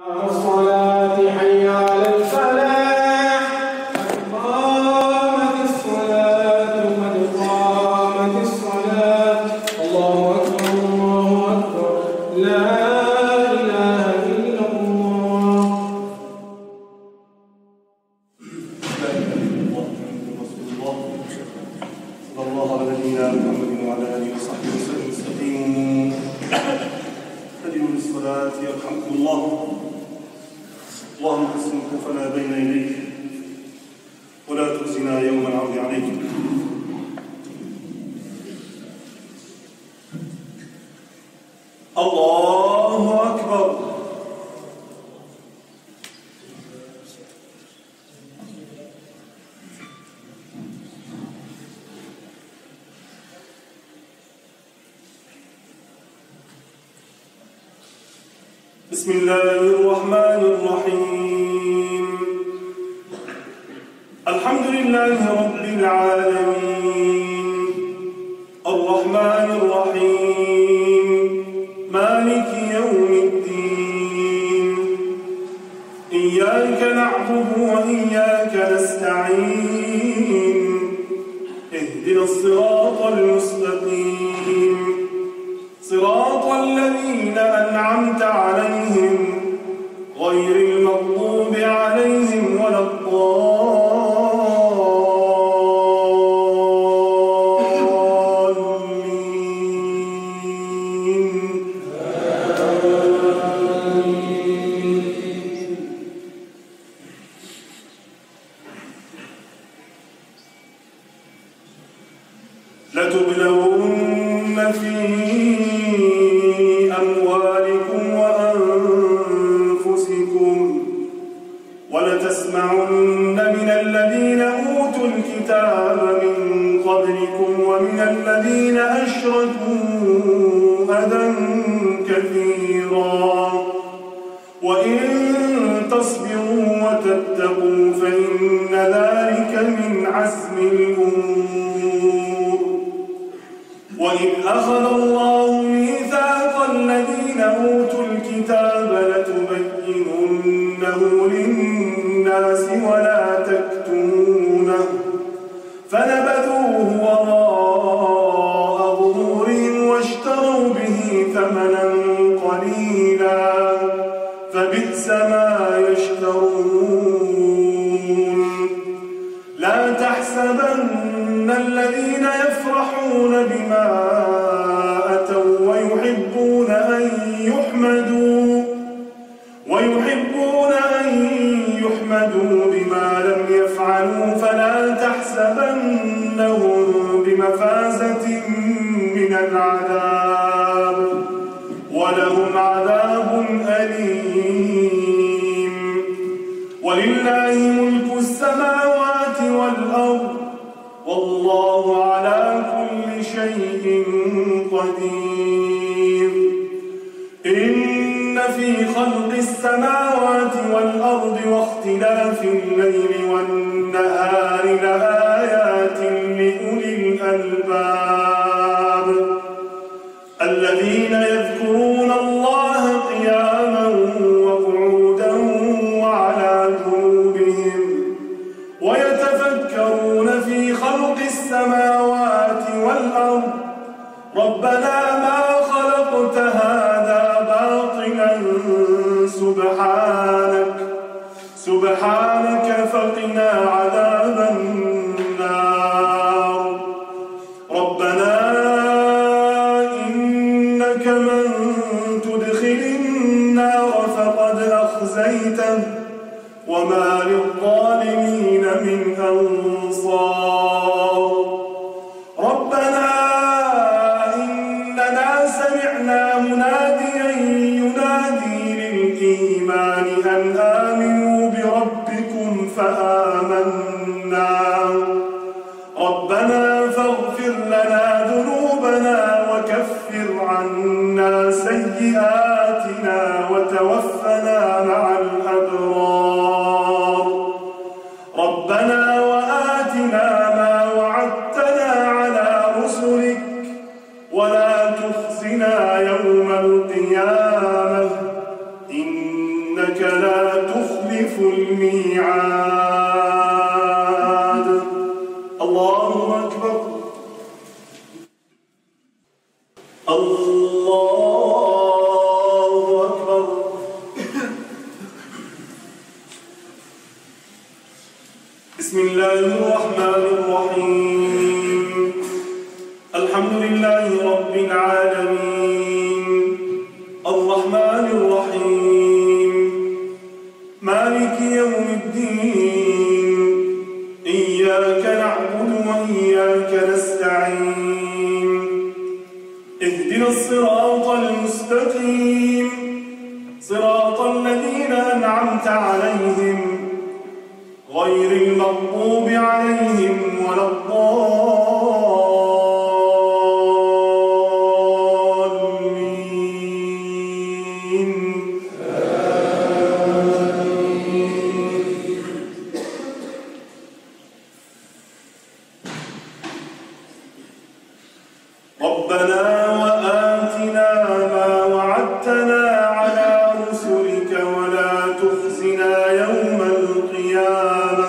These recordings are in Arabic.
الصلاة حي على الفلاح قد قامت الصلاة قد قامت الصلاة الله أكبر لا إله إلا الله. صلى الله على نبينا محمد وعلى آله وصحبه وسلم. استقيموا هدوا للصلاة يرحمكم الله. اللهم حسن كفنا بين يديك ولا تخزنا يوم العرض عليك. الله أكبر. بسم الله الرحمن الرحيم. الحمد لله رب العالمين الرحمن الرحيم مالك يوم الدين إياك نعبد وإياك نستعين اهدنا الصراط المستقيم صراط الذين أنعمت عليهم غير المغضوب عليهم ولا الضالين. لتبلون في أموالكم وأنفسكم ولتسمعن من الذين أوتوا الكتاب من قبلكم ومن الذين أشركوا أذى كثيرا وإن تصبروا وتتقوا فإن ذلك من عزم الأمور. وإذ أخذ الله ميثاق الذين أوتوا الكتاب لتبيننه للناس ولا تكتمونه فنبذوه وراء ظهورهم واشتروا به ثمنا قليلا فبئس ما يشترون. لا تحسبن الذين يفرحون بما أتوا ويحبون أن يحمدوا بما لم يفعلوا فلا تحسبنهم بمفازة من العذاب ولهم عذاب أليم. ولله ملك السماوات والأرض والله على كل شيء قدير. إن في خلق السماوات والأرض واختلاف الليل والنهار لآيات لأولي الألباب الذين يذكرون الله قياما وقعودا وعلى جنوبهم ويتفكرون في خلق السماوات والأرض ربنا ما خلقت هذا باطلا سبحانك فقنا عذاب النار. ربنا إنك من تدخل النار فقد أخزيته وما للظالمين من أنصار. ربنا إننا سمعنا مناديا ينادي للإيمان أن آمنوا بربكم فآمنا. ربنا فاغفر لنا ذنوبنا وكفر عنا سيئاتنا وتوفنا مع الأبرار. ربنا وآتنا ما وعدتنا على رسلك ولا تخزنا يوم القيامة إنك لا تخلف الميعاد. الله أكبر. الله أكبر. بسم الله الرحمن الرحيم. الحمد لله رب العالمين الرحمن الرحيم مالك يوم الدين إياك نعبد وإياك نستعين اهدنا الصراط المستقيم صراط الذين أنعمت عليهم غير المغضوب عليهم ولا الضالين. ربنا وآتنا ما وعدتنا على رسلك ولا تخزنا يوم القيامة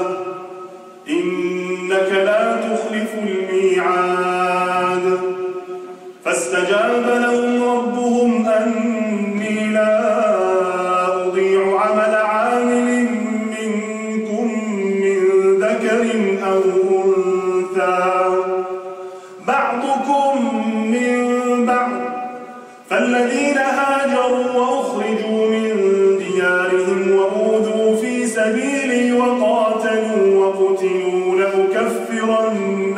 إنك لا تخلف الميعاد. فاستجاب لهم ربهم أني لا أضيع عمل عامل منكم من ذكر أو أنثى بعضكم من بعض فالذين هاجروا وأخرجوا من ديارهم وأوذوا في سبيلي وقاتلوا وقتلوا لأكفرن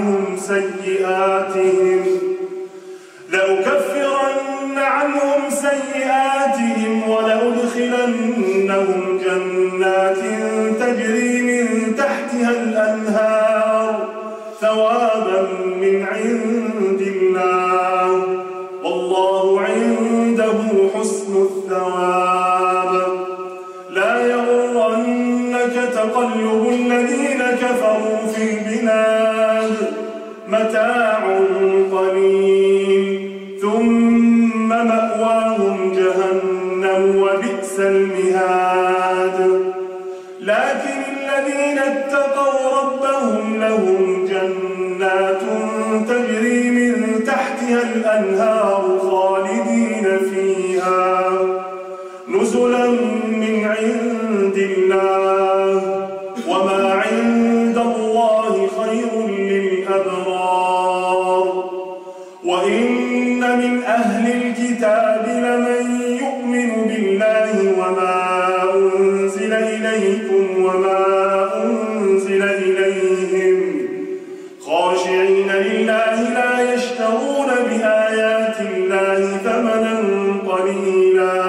عنهم سيئاتهم ولأدخلنهم جنات تجري من تحتها الأنهار ثوابا من عند الله والله عنده حسن الثواب. لا يغرنك تقلب الذين كفروا في البلاد متاع قليل ثم مأواهم جهنم وبئس المهاد. لكن الذين اتقوا ربهم لهم جنات تجري من تحتها الأنهار خالدين فيها نزلا من عند الله وما عند الله خير للأبرار. وإن من أهل الكتاب لمن يؤمن بالله وما أنزل إليكم وما أنزل إليهم خاشعين لله لا يشترون بآيات الله ثمنا قليلا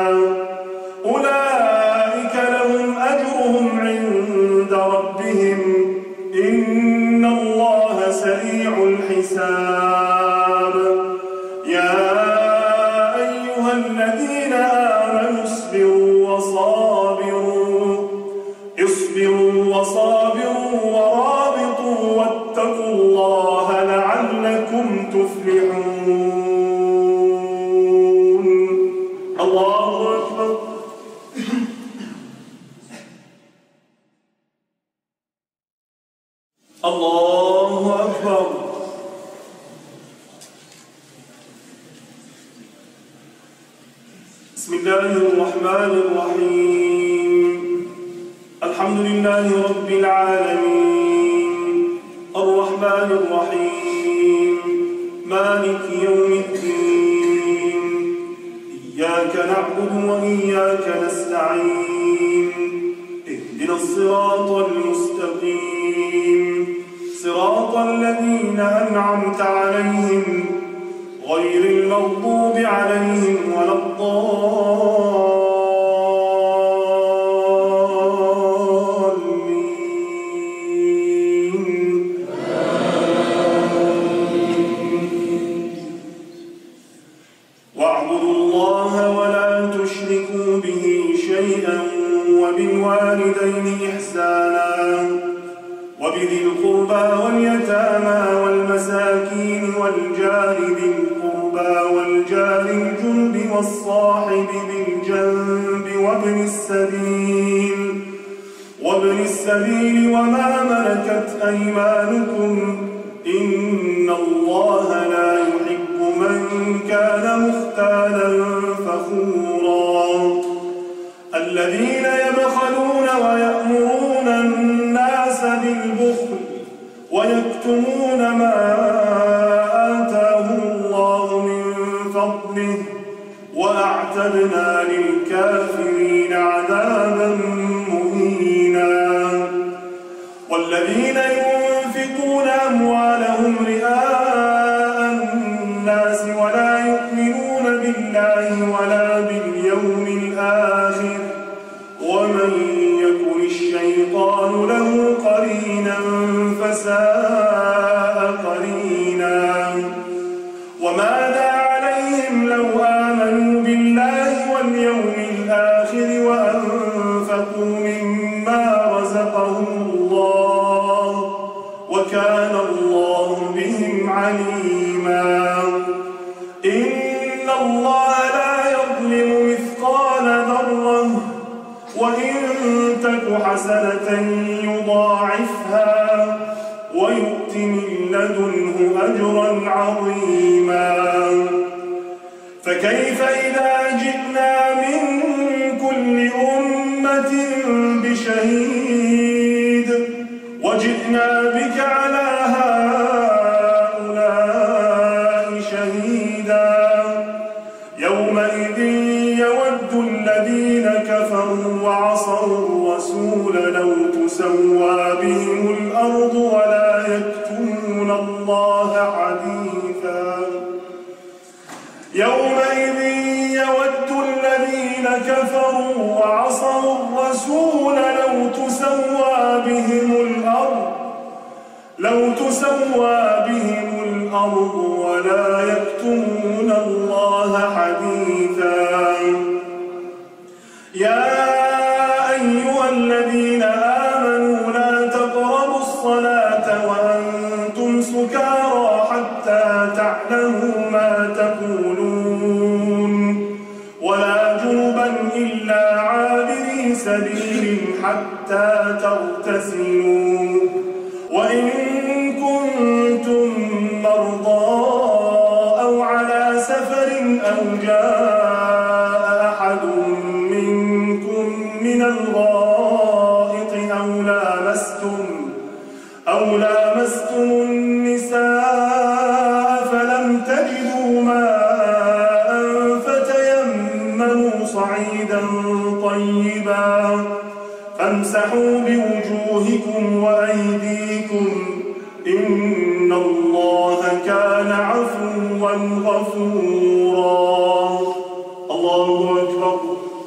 أولئك لهم أجرهم عند ربهم إن الله سريع الحساب. يا أيها الذين آمنوا اصبروا وصابروا ورابطوا واتقوا الله لعلكم تفلحون. الله أكبر. الله أكبر. بسم الله الرحمن الرحيم. الحمد لله رب العالمين الرحمن الرحيم مالك يوم الدين إياك نعبد وإياك نستعين اهدنا الصراط المستقيم صراط الذين أنعمت عليهم غير المغضوب عليهم ولا الضالين. واعبدوا الله ولا تشركوا به شيئا وبالوالدين إحسانا وبذي القربى واليتامى والمساكين والجار ذي القربى والجار الجنب والصاحب بالجنب وابن السبيل وما ملكت أيمانكم إن الله لا يحب من كان مختالا فخورا الذين يبخلون ويأمرون الناس بالبخل ويكتمون ما آتاهم الله من فضله وأعتدنا للكافرين عذابا مهينا والذين ينفقون أموالهم رئاء الناس ولا يؤمنون بالله ولا باليوم الآخر ومن يكن الشيطان له قرينا فساء قرينا وماذا عليهم لو آمنوا بالله واليوم الآخر وأنفقوا مما رزقهم الله وكان الله بهم عليما إن الله لا يظلم مثقال ذرة وإن تك حسنة يضاعفها ويؤت من لدنه أجرا عظيما فكيف إذا جئنا من كل أمة بشهيد وجئنا بك على هؤلاء شهيدا يومئذ يود الذين كفروا وعصوا الرسول لو تسوى بهم الأرض ولا يكتمون الله حديثا يومئذ يود الذين كفروا وعصوا الرسول لو تسوى بهم الأرض ولا يكتمون الله حديثا يا أيها الذين آمنوا لا تقربوا الصلاة وأنتم سكارى حتى تعلموا ما تقولون ولا جنبا إلا عابري سبيل حتى تغتسلوا وإن كنتم مرضى أو على سفر أو جاء أحد منكم من الغائط أو لامستم النساء فلم تجدوا ماء فتيمموا صعيدا طيبا فامسحوا بوجوهكم وأيديكم إن الله كان عفوا غفورا الله أكبر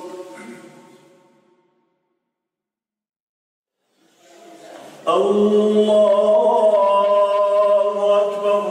الله أكبر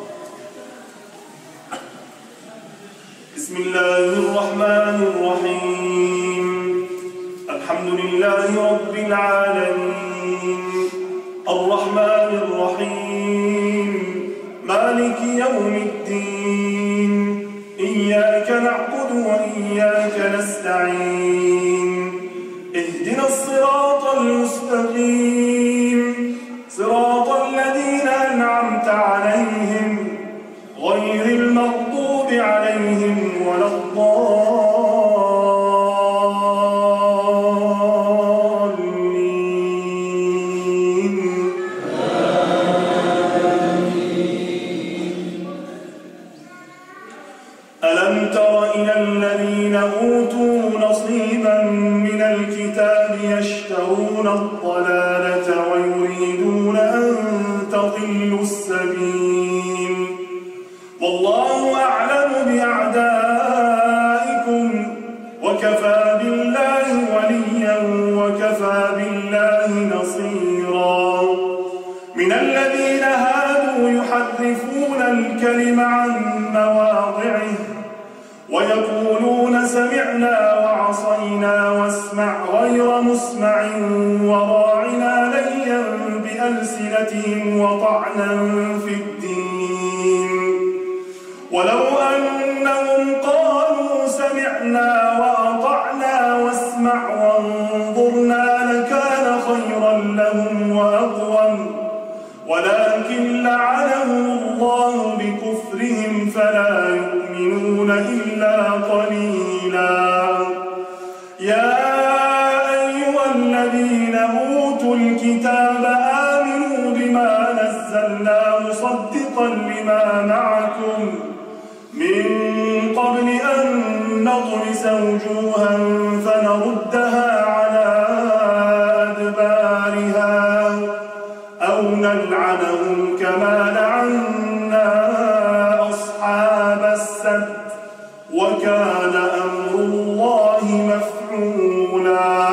بسم الله الرحمن الرحيم الحمد لله رب العالمين الرحمن الرحيم مالك يوم الدين إياك نعبد وإياك نستعين اهدنا الصراط المستقيم صراط الذين أنعمت عليهم غير المغضوب عليهم ولا الضالين ألم تر إلى الذين أوتوا نصيبا من الكتاب يشترون الضلالة ويريدون أن تضلوا السبيل والله أعلم بأعدائكم وكفى بالله وليا وكفى بالله نصيرا من الذين هادوا يحرفون الكلم عن مواضعه ويقولون سمعنا وعصينا واسمع غير مسمع وراعنا ليا بألسنتهم وطعنا في الدين ولو أنهم قالوا سمعنا وأطعنا واسمعنا أنظرنا لكان خيرا لهم وأقوم ولكن لعنهم الله بكفرهم فلا يؤمنون إلا قليلا. يا أيها الذين أوتوا الكتاب آمنوا بما نزلنا مصدقا لما معكم من قبل أن نطمس وجوها فنردها على أدبارها أو نلعنهم كما لعنا أصحاب السبت وكان أمر الله مفعولا.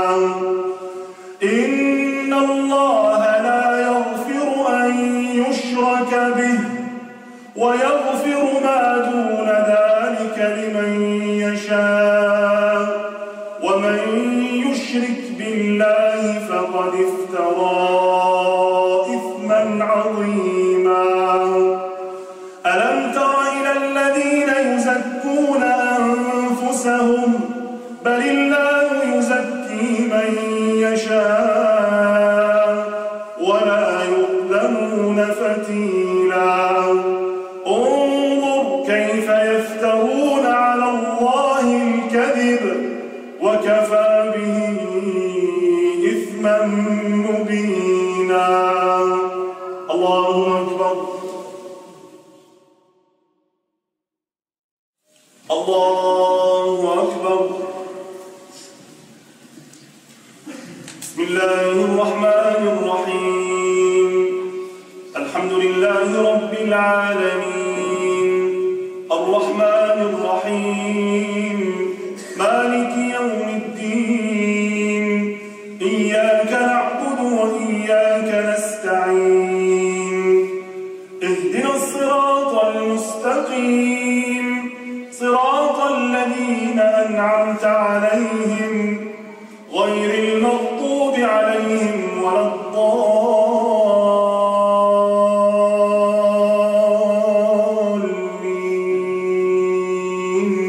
إن الله لا يغفر أن يشرك به ويغفر ما دون ذلك لمن يشاء ومن يشرك بالله فقد افترى إثما عظيما. ألم تر إلى الذين يزكون أنفسهم بل الله يزكي من يشاء ولا يظلمون فتيلا. انظر كيف يفترون على الله الكذب وكفى به إثما مبينا. الله أكبر. الله أكبر. بسم الله الرحمن الرحيم. الحمد لله رب العالمين الرحمن الرحيم مالك يوم الدين إياك نعبد وإياك نستعين اهدنا الصراط المستقيم صراط الذين أنعمت عليهم غير المغضوب عليهم ولا الضالين.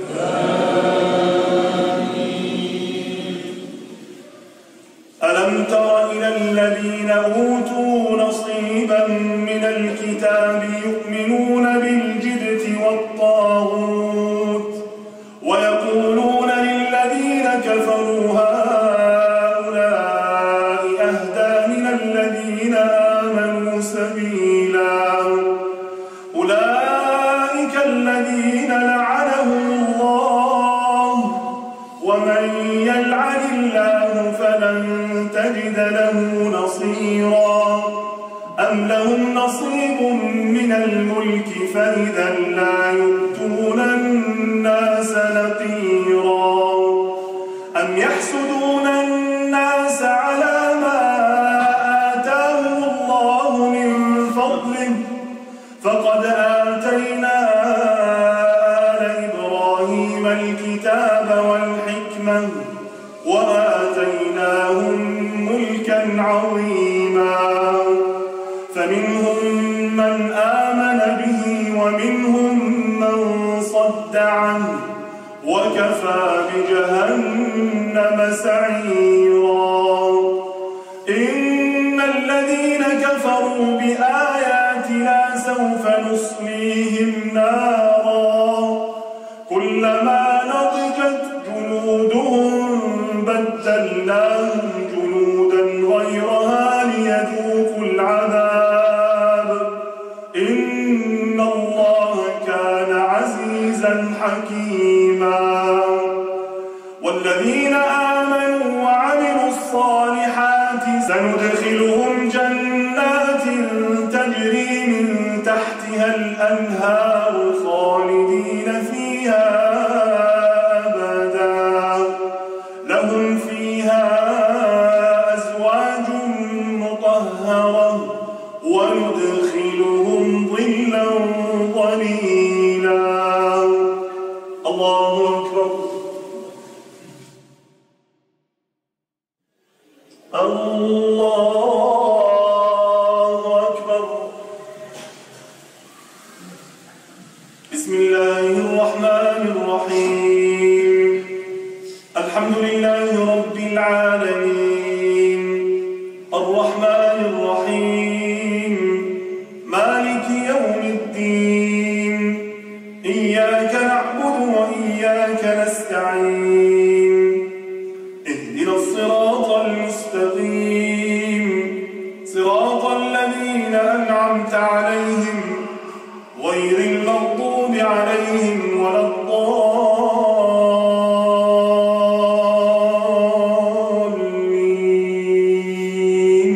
ألم تر إلى الذين أوتوا نصيبا من الكتاب يؤمنون بالجبت والطاغوت ويقولون للذين كفروا هؤلاء أهدى من الذين آمنوا سبيلا. أولئك الذين لعنهم الله ومن يلعن الله فلن تجد له نصيرا. أم لهم نصيب من الملك فإذا لا يؤتون الناس نقيرا. أم يحسدون الناس على ما آتاهم الله من فضله فقد آتينا آل إبراهيم الكتاب والحكمة وآتيناهم ملكا عظيما. فمنهم من آمن به ومنهم من صد عنه وكفى بجهنم سعيرا. إن الذين كفروا بآياتنا سوف نصليهم نارا كلما نضجت جنودهم بدلناهم جنودا غيرها ليذوقوا العذاب إن الله كان عزيزا حكيما. والذين آمنوا وعملوا الصالحات سندخلهم جنات تجري من تحتها الأنهار خالدين فيها أبدا لهم فيها أزواج مطهرة وندخلهم ظلا ظليلا. الله أكبر. الله أكبر. بسم الله الرحمن الرحيم الحمد لله رب العالمين الرحمن الرحيم مالك يوم الدين إياك نعبد وإياك نستعين اهدنا الصراط المستقيم صراط الذين أنعمت عليهم غير المغضوب عليهم ولا الضالين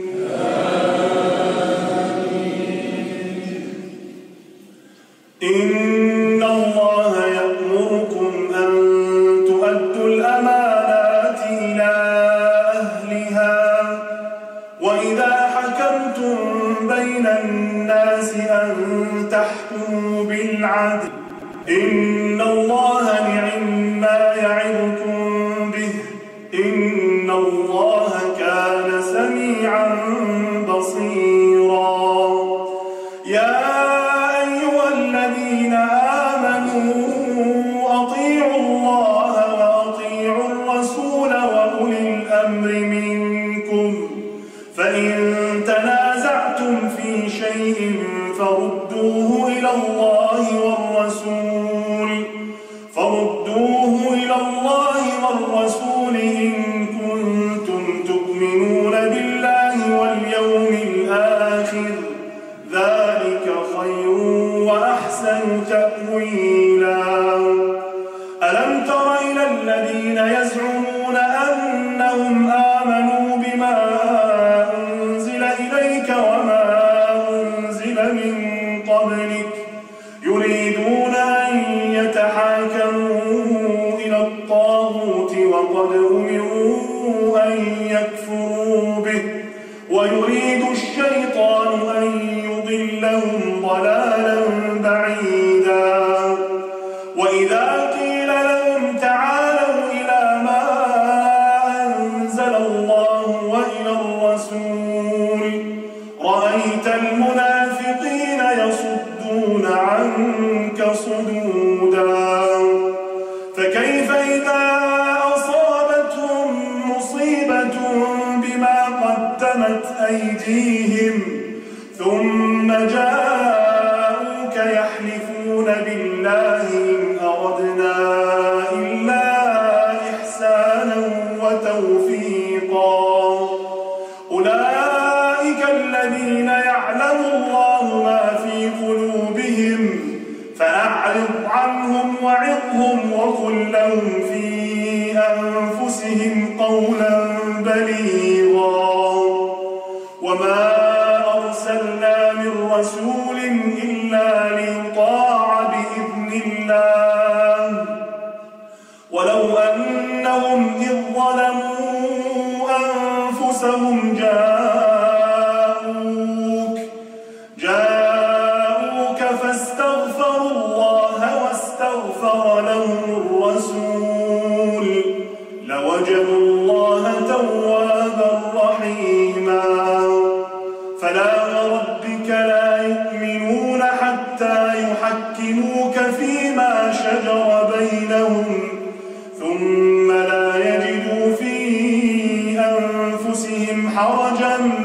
إن الله يأمركم أن تؤدوا الأمانات إلى أهلها وإذا حكمتم بين الناس أن تحكموا بالعدل إن الله نعم-ما يعظكم به إن الله كان سميعا بصيرا يا أيها الذين آمنوا أطيعوا الله وأطيعوا الرسول وأولي الأمر منكم فإن تنازعتم في شيء فردوه إلى الله والرسول إن كنتم تؤمنون بالله واليوم الآخر ذلك خير وأحسن تأويلا ألم تر إلى الذين يزعمون أنهم آمنوا بما أنزل إليك وما أنزل من قبلك يريدون أن يتحاكموا إلى الطاغوت وقد أمروا أن يكفروا به ويريد الشيطان أن يضلهم ضلالا بعيدا وإذا قيل لهم تعالوا إلى ما أنزل الله وإلى الرسول رأيت المنافقين يصدون عنك صدودا فكيف إذا أصابتهم مصيبة بما قدمت أيديهم ثم جاءوك يحلفون بالله إن أردنا إلا إحسانا وتوفيقا أولئك الذين يعلم الله ما في قلوبهم فأعرض عنهم وعظهم وقل لهم في أنفسهم قولا بليغا وما أرسلنا من رسول إلا ليطاع بإذن الله ولو أنهم إذ ظلموا أنفسهم جاءوك فاستغفروا الله واستغفر لهم الرسول لوجدوا الله توابا رحيما فلا وربك لا يؤمنون حتى يحكموك فيما شجر بينهم ثم لا يجدوا في أنفسهم حرجا